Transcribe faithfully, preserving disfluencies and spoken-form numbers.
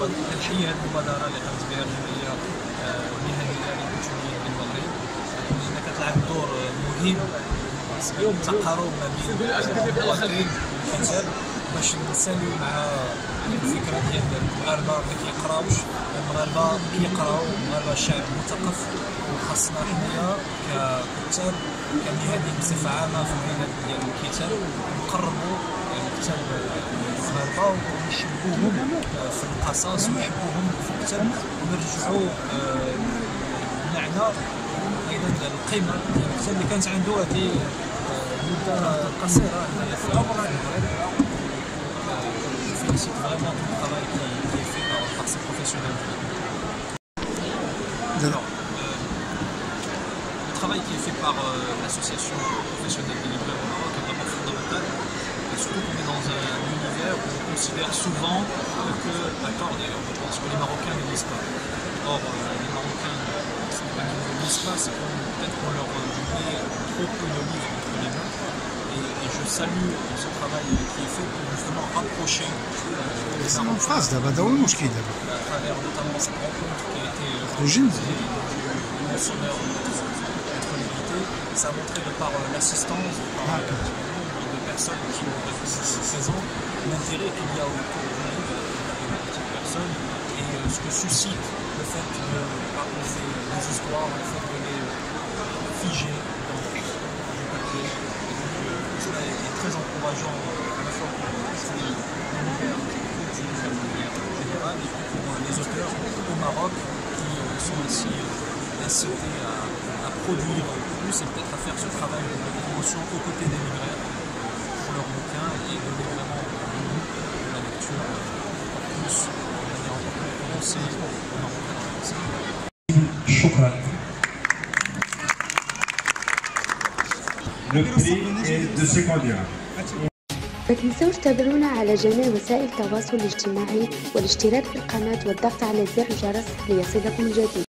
كنحيي هذه المبادره اللي قامت بها الجمعيه المهنيه للبتروليين بالمغرب، لانها كتلعب دور مهم في التقارب ما بين المواطن والكتاب، باش نساليو مع الفكره ديال المغاربه ما كيقراوش. المغاربه كيقراو، المغاربه شعب مثقف، وخاصنا حنايا ككتاب كمهنيين بصفه عامه في المجال ديال الكتاب نقربوا الكتاب المغاربه ونشبوهم في القصص ونحبوهم في الكتاب ونرجعوا بمعنى ايضا القيمه ديال الكتاب اللي كانت عنده هذه مده قصيره هنايا في المغرب. félicite vraiment tout le travail qui, qui est fait par, par ces professionnels. Alors, euh, le travail qui est fait par euh, l'association professionnelle des libraires au Maroc est vraiment fondamental, et surtout qu'on est dans un univers où on considère souvent que, d'accord d'ailleurs, je pense que les Marocains ne lisent pas. Or, euh, les Marocains, ce n'est pas qu'ils ne lisent pas, c'est qu'on peut-être qu'on leur met trop peu de livres entre les mains. Et, et je salue ce travail qui est fait pour justement rapprocher euh, les Marocains à travers notamment cette rencontre qui a été organisée du mentionneur de notre liberté. Ça a montré de par l'assistance, de par le nombre de personnes qui ont seize ans, l'intérêt qu'il y a autour du livre de petites personnes et euh, ce que suscite le fait de raconter des histoires, le fait de les figer dans du papier. Cela est très encourageant à la fois pour l'univers général et pour les auteurs au Maroc qui sont ainsi incités à, à produire plus et peut-être à faire ce travail de promotion aux côtés des libraires pour leurs bouquins et donner vraiment de la lecture encore plus de manière encore plus prononcée au Maroc. Shukran. Le prix est de secondaire. ما تنسوش تتابعونا على جميع وسائل التواصل الاجتماعي والاشتراك في القناة والضغط على زر الجرس ليصلكم الجديد.